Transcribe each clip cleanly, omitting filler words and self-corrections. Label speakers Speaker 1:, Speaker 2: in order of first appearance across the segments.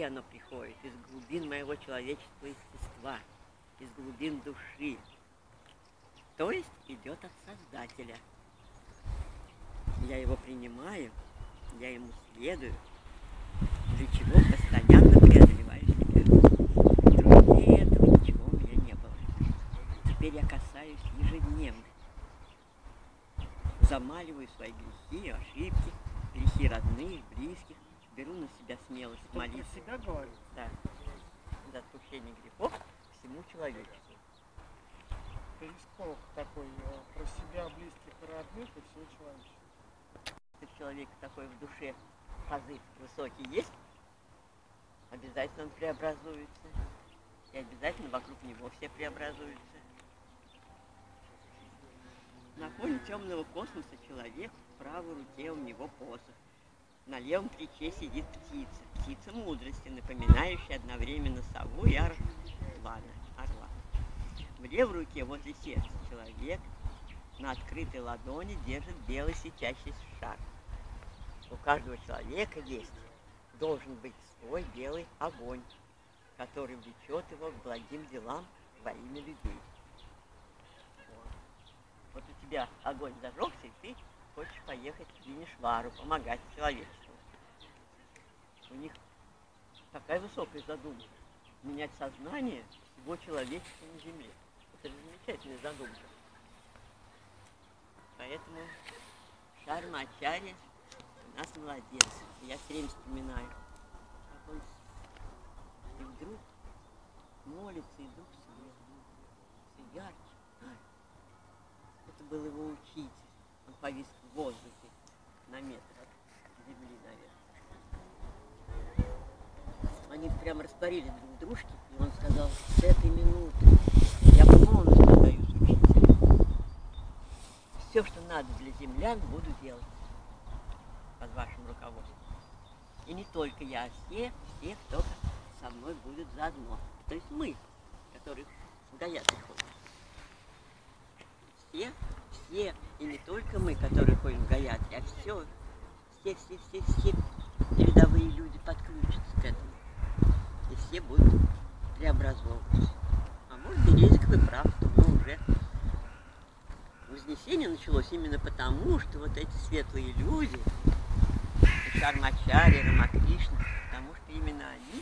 Speaker 1: оно приходит? Из глубин моего человеческого естества, из глубин души. То есть идет от Создателя. Я его принимаю, я ему следую, для чего постоянно преодолеваю себя. Труднее этого ничего у меня не было. Теперь я касаюсь ежедневно. Замаливаю свои грехи, ошибки, грехи родных, близких. Беру на себя смелость молиться.
Speaker 2: Про себя говорит?
Speaker 1: Да. За отпущение грехов всему человечеству.
Speaker 2: Перископ такой про себя, близких и родных, и все человечество.
Speaker 1: Если у человека такой в душе позыв высокий есть, обязательно он преобразуется. И обязательно вокруг него все преобразуются. На фоне темного космоса человек, в правой руке у него посох. На левом плече сидит птица. Птица мудрости, напоминающая одновременно сову и орла. В левой руке возле сердца человек на открытой ладони держит белый светящийся шар. У каждого человека должен быть свой белый огонь, который влечет его к благим делам во имя людей. Вот у тебя огонь зажегся, и ты хочешь поехать в Винишвару, помогать человечеству. У них такая высокая задумка — менять сознание всего человечества на земле. Это же замечательная задумка. Поэтому Шарма Ачарья у нас молодец. Я все время вспоминаю, как он и вдруг молится, и вдруг свет, все ярче. Это был его учитель. Он повис в воздухе на метр от земли, наверное. Они прямо растворились друг в дружке, и он сказал: с этой минуты я полностью отдаюсь учителю. Все, что надо для землян, буду делать под вашим руководством. И не только я, а все, кто со мной будут заодно. То есть мы, которые в Гая приходят. Все, и не только мы, которые ходим в Гаятри, а все передовые люди подключатся к этому. И все будут преобразовываться. А может, Березиков и прав, что мы уже... Вознесение началось именно потому, что вот эти светлые люди, Шармачари, Рамакришна, потому что именно они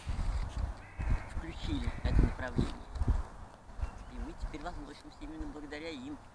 Speaker 1: включили это направление. И мы теперь возносимся именно благодаря им.